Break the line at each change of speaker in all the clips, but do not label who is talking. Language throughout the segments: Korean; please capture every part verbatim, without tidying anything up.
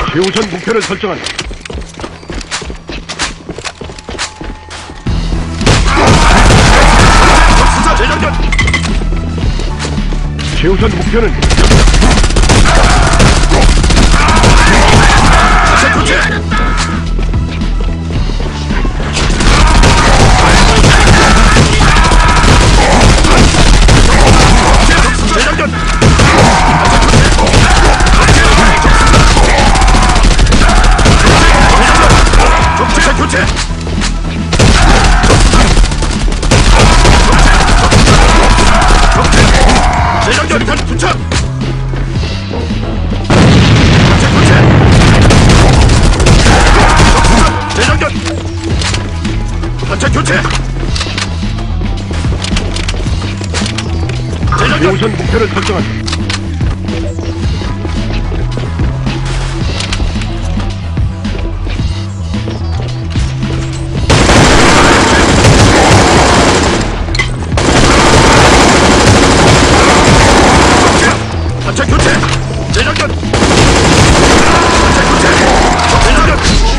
최우선 목표를 설정한다.
수사 재장전.
최우선 목표는 여기다.
자체 교체. 재장전. 자체 교체. 재장전 단 투척. 자체 교체. 재장전. 자체 교체. 재장전.
최우선 목표를 설정한다.
자체 교체. 재장전. 자체 교체. 재장전.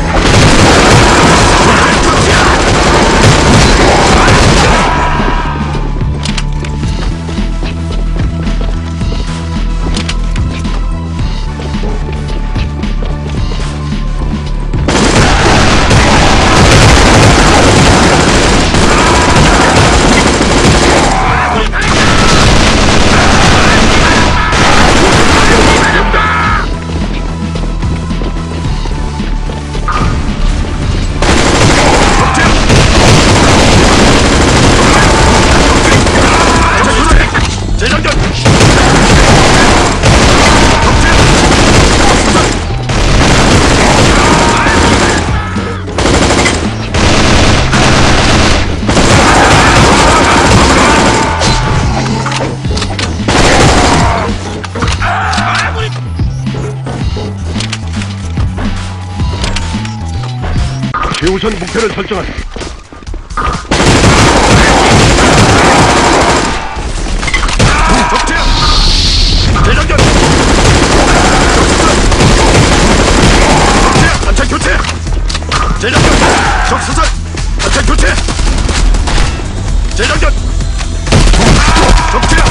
재장전.
최우선 목표를 설정한다.
적재야. 재장전. 적재야. 단차 교체. 재장전. 적수설. 단차 교체. 재장전. 적재야.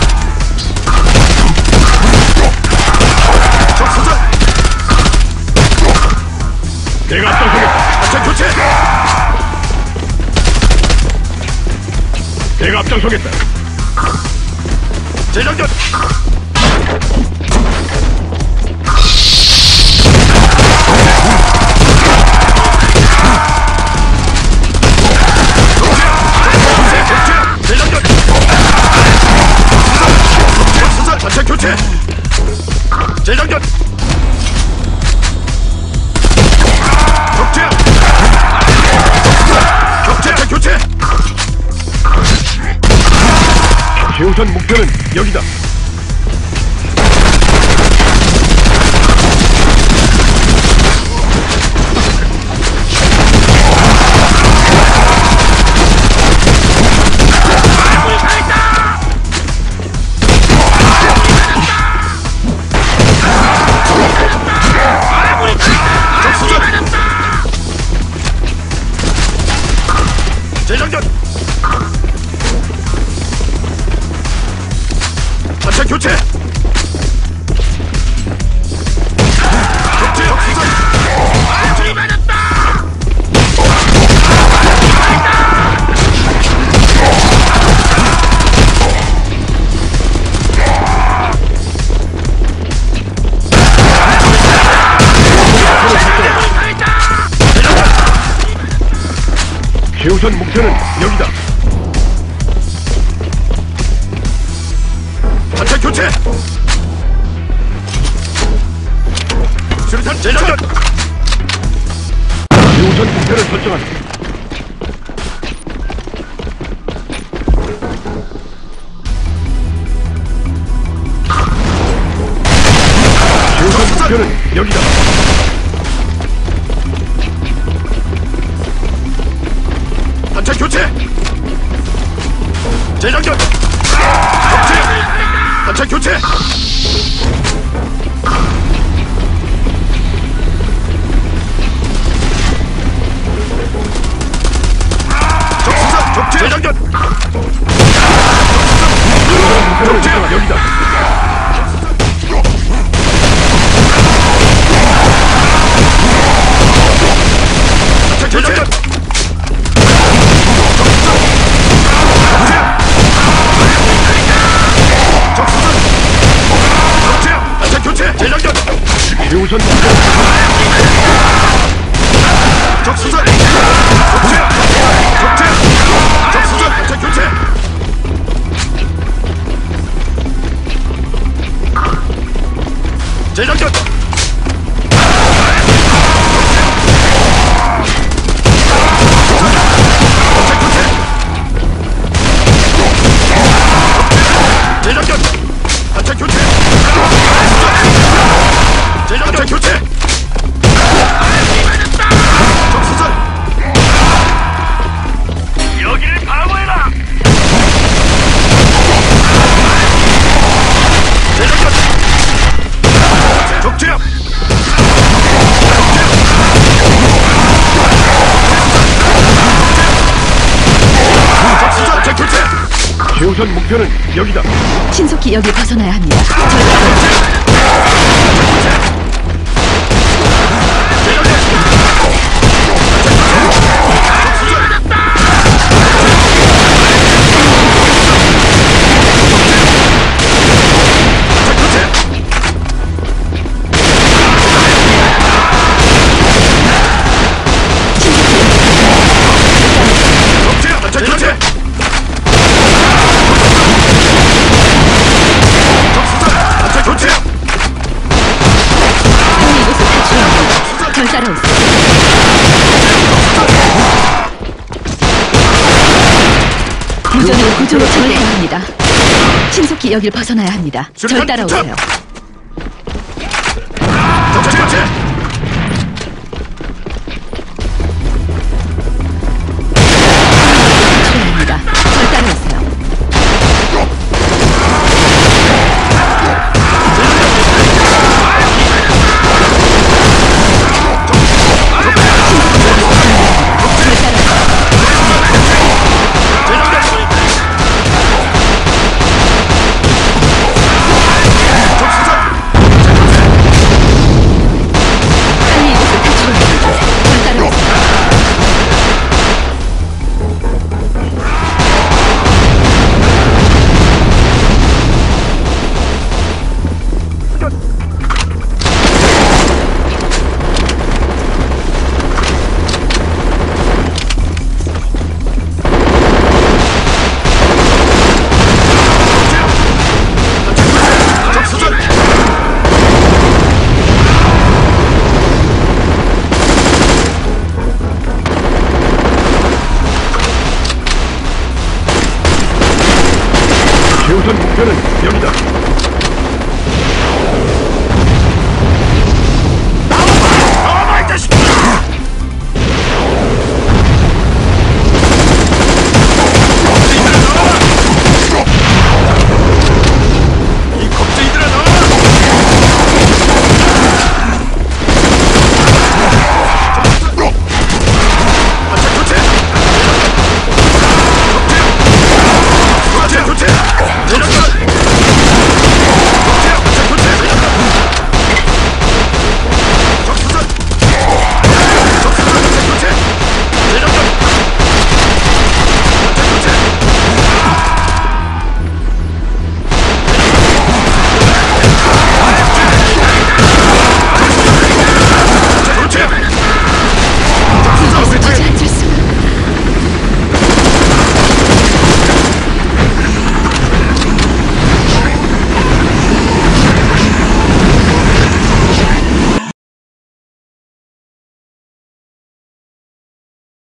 적수설.
내가 앞장서겠다.
단차 교체.
내가 앞장서겠다.
재장전. 재장전. 수사 자체 교체. 재장전. 적재야. 적재 교체.
최우선 목표는 여기다.
재장전. 자체 교체. 적재 적수선. 적재 맞았다.
최우선 목표는 여기다.
자체 교체. 수류탄 재장전.
최우선 목표를 설정한다. 최우선 목표는 여기다.
단차 교체. 재장전. 적재. 단차 교체.
목표는 여기다.
재장전! 적수선! 교체야! 안전 교체! 재장전!
최우선 목표는
적수선! 교체야! 교체! 적수선! 안전 교체! 재장전! 재장전! 안전 교체! 재장전 교체! 적수선! 여기를 방어해라! 재장전! 적재야! 적수선! 안전 교체!
최우선 목표는 여기다.
신속히 여길 벗어나야 합니다. 절 따라오세요. 무전으로 구조 요청을 해야 합니다. 신속히 여길 벗어나야 합니다. 절 따라오세요.